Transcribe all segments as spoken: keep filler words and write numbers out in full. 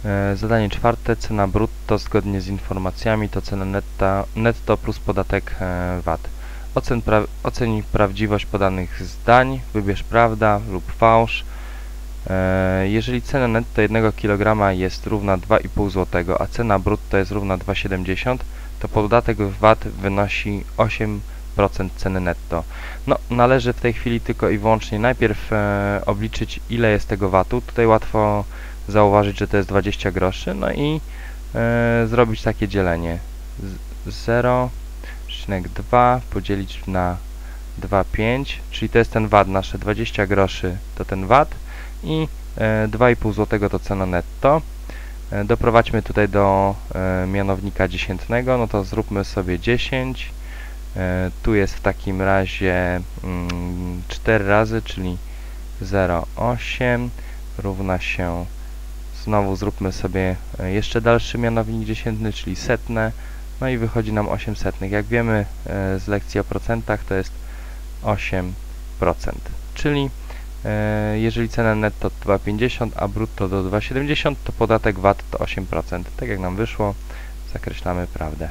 E, zadanie czwarte. Cena brutto zgodnie z informacjami to cena netta, netto plus podatek e, V A T. Ocen pra oceń prawdziwość podanych zdań. Wybierz prawda lub fałsz. E, jeżeli cena netto jednego kilograma jest równa dwa i pół złotego, a cena brutto jest równa dwa siedemdziesiąt, to podatek V A T wynosi osiem procent ceny netto. No, należy w tej chwili tylko i wyłącznie najpierw e, obliczyć, ile jest tego V A T-u. Tutaj łatwo zauważyć, że to jest dwadzieścia groszy, no i e, zrobić takie dzielenie. zero przecinek dwa podzielić na dwa przecinek pięć, czyli to jest ten V A T, nasze dwadzieścia groszy to ten V A T i e, dwa i pół złotego to cena netto. E, doprowadźmy tutaj do e, mianownika dziesiętnego, no to zróbmy sobie dziesięć. E, tu jest w takim razie mm, cztery razy, czyli zero przecinek osiem równa się, znowu zróbmy sobie jeszcze dalszy mianownik dziesiętny, czyli setne, no i wychodzi nam osiem setnych. Jak wiemy e, z lekcji o procentach, to jest osiem procent, czyli e, jeżeli cena netto to dwa pięćdziesiąt, a brutto do dwa siedemdziesiąt, to podatek V A T to osiem procent. Tak jak nam wyszło, zakreślamy prawdę.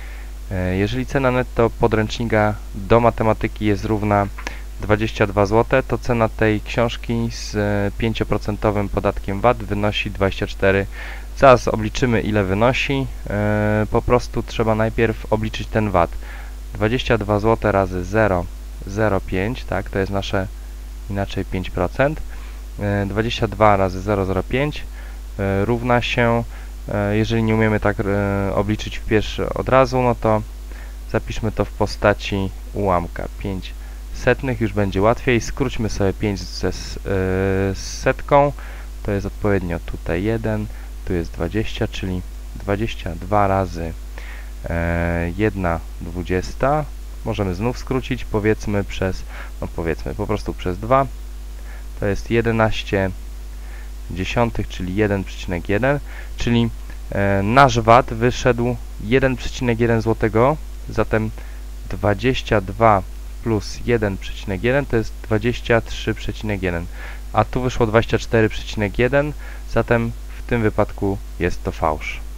E, jeżeli cena netto podręcznika do matematyki jest równa dwadzieścia dwa złote, to cena tej książki z pięć procent podatkiem V A T wynosi dwadzieścia cztery. Zaraz obliczymy, ile wynosi. E, po prostu trzeba najpierw obliczyć ten V A T. dwadzieścia dwa złote razy zero przecinek zero pięć, tak, to jest nasze inaczej pięć procent. E, dwadzieścia dwa razy zero przecinek zero pięć e, równa się, e, jeżeli nie umiemy tak e, obliczyć w pierwszy od razu, no to zapiszmy to w postaci ułamka pięć setnych, już będzie łatwiej. Skróćmy sobie pięć ze, z setką, to jest odpowiednio tutaj jeden, tu jest dwadzieścia, czyli dwadzieścia dwa razy e, jedna dwudziesta. Możemy znów skrócić, powiedzmy przez, no powiedzmy po prostu przez dwa, to jest jedenaście dziesiątych, czyli jeden przecinek jeden, czyli e, nasz V A T wyszedł jeden przecinek jeden złotego, zatem dwadzieścia dwa plus jeden przecinek jeden to jest dwadzieścia trzy przecinek jeden, a tu wyszło dwadzieścia cztery przecinek jeden, zatem w tym wypadku jest to fałsz.